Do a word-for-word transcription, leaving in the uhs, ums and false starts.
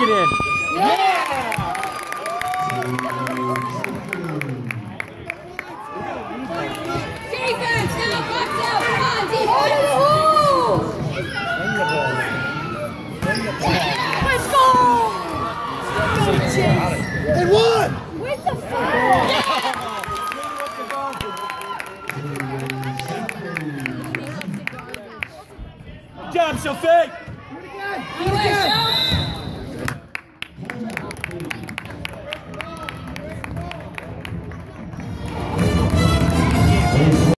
it in. Yeah! Defense now, box out, come on, defense! Let's go! They won! Where's the foul? Good job, Sophie! Do it again! Do it again!